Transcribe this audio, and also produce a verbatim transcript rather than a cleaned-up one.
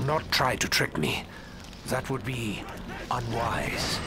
not try to trick me. That would be unwise.